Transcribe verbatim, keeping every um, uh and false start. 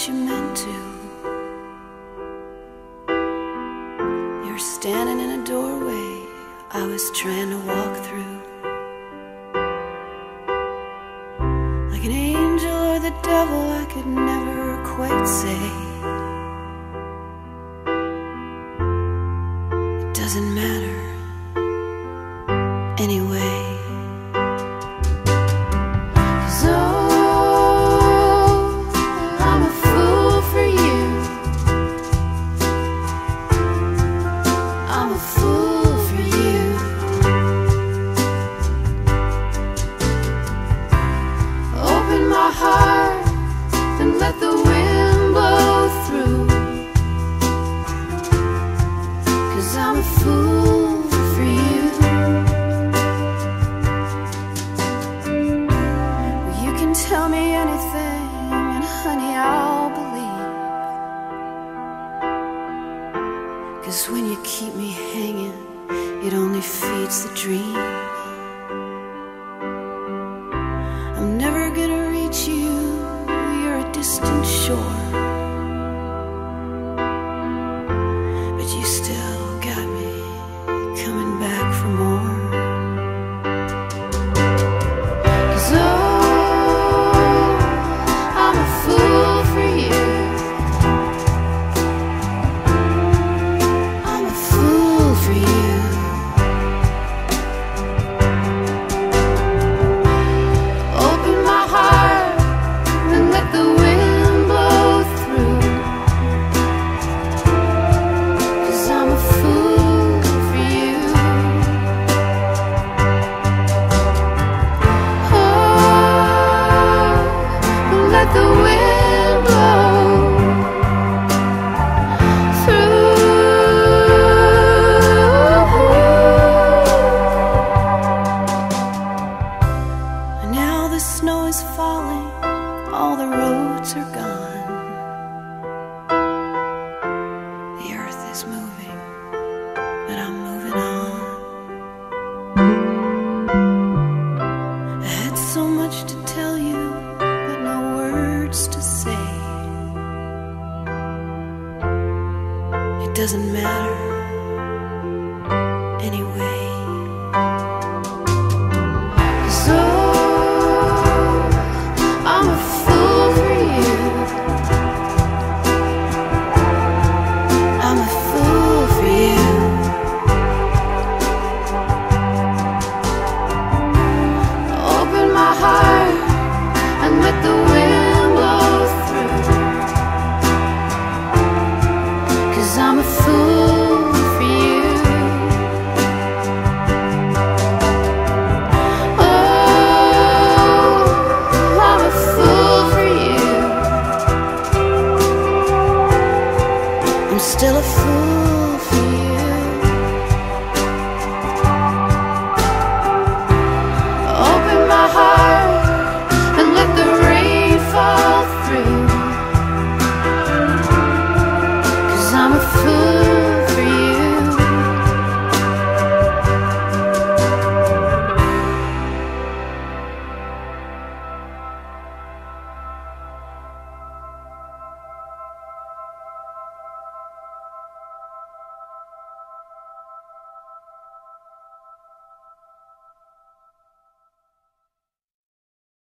you meant to. You were standing in a doorway I was trying to walk through. Like an angel or the devil, I could never quite say. It doesn't matter anyway. Heart and let the wind blow through, 'cause I'm a fool for you. Well, you can tell me anything and honey, I'll believe, 'cause when you keep me hanging, it only feeds the dream. I'm never gonna reach you, you're a distant shore, but you still got me coming back for more. 'Cause oh, I'm a fool for you. I'm a fool for you. Let the wind blow through. And now the snow is falling, all the roads are gone. The earth is moving, but I'm moving on. I had so much to tell you, to say. It doesn't matter anyway.